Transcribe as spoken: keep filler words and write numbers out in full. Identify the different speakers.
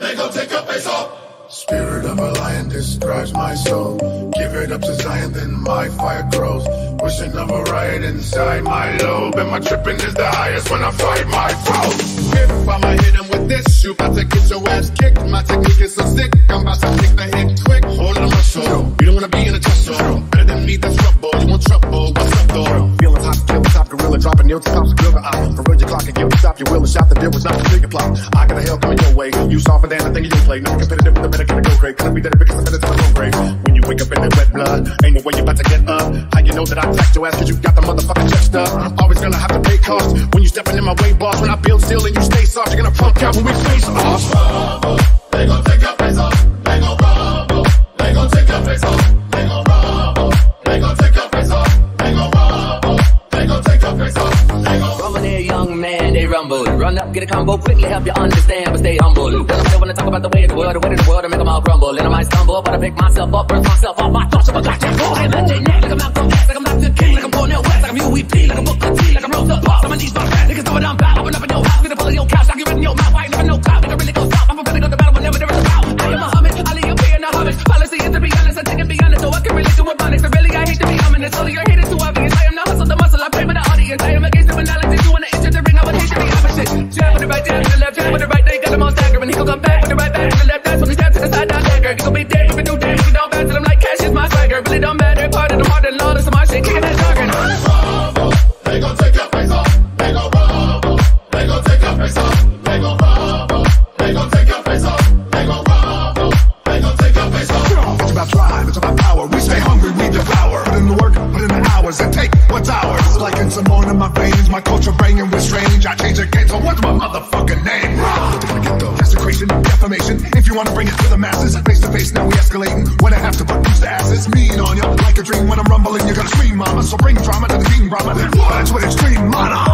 Speaker 1: they gon' take your face off. Spirit of a lion describes my soul. Give it up to Zion, then my fire grows. Wishing of a riot inside my lobe. And my tripping is the highest when I fight my foes. If I'ma hit him with this, you about to get your ass kicked. My technique is so sick, I'm about to take the hit quick. Hold on my shoulder, you don't wanna be in a tussle. Better than me, that's trouble, you want trouble, what's up though? Feeling hot, kill the top gorilla, dropping nil to top gorilla. I parade your clock and give the stop your will and shot the deal was not the bigger plot. I got a hell coming your way, you softer than the thing you play. No competitive with a better get a go great. Cause I be that because I'm better than my own grave. When you wake up in that wet blood, ain't no way you about to get up. How you know that I taxed your ass cause you got the motherfucking check stuff? Always gonna have to pay cost when you stepping in my way, boss. When I build still and you stay soft, you're gonna punk out when we face off. Rumble, they gon' take your face off. They gon' rumble, they gon' take your face off. They gon' rumble, they gon' take your face off. They gon' rumble, they gon' take your face off. They gon'
Speaker 2: rumble there, young man, they rumble. Run up, get a combo, quickly help you understand, but stay humble. Don't nobody wanna talk about the way of the world, the way of the world, and make them all crumble. And I might stumble, but I pick myself up, burst myself off my thoughts of a goddamn fool. I'm N J Neck, like I'm Malcolm X, like I'm Doctor King, like I'm Cornel West, like I'm U E P, like I'm Booker T, like I'm Rosa Parks. I'ma need my fat niggas know what I'm about. Open up in your house, get a pull in your couch, I'll get rid in your mouth. I ain't never no clout, nigga really go stop. I'm gonna go to battle whenever there is a bout. I am Muhammad, Ali, I'm being a hobbit. Policy is to be honest, I take it beyond it, so I can relate to what phonics. But really, I hate to be ominous, only your hate is too obvious. I am the hustle, the muscle, I pray for the audience. I am against the analogy, you wanna enter the ring, I would hate to be opposite. Jab with the right, jab with the left, jab with the right, they got them all stagger. And he gon' come back with the right back to the left, that's when he stab to the side, down dagger. He gon' be dead if we do damage, we don't bounce to them like cash is my swagger. Really don't matter, part of the heart and law, that's my shit, kicking that jargon.
Speaker 1: rumble, they gon' take your face off. They gon' rumble, they gon' take your face off. They gon' rumble, they gon' take your face off. They gon' rumble, they gon' take your face off. It's about drive, it's about power. We stay hungry, we devour. Put in the work, put in the hours, and take what's ours. Like in Simone in my veins, my culture banging with strange. I change the game, so what's my motherfucking name? Desecration, defamation. If you wanna bring it to the masses, face to face, now we escalating. When I have to put these asses mean on you, like a dream. When I'm rumbling, you're gonna scream, mama. So bring drama to the team, Brahma. That's what extreme mana.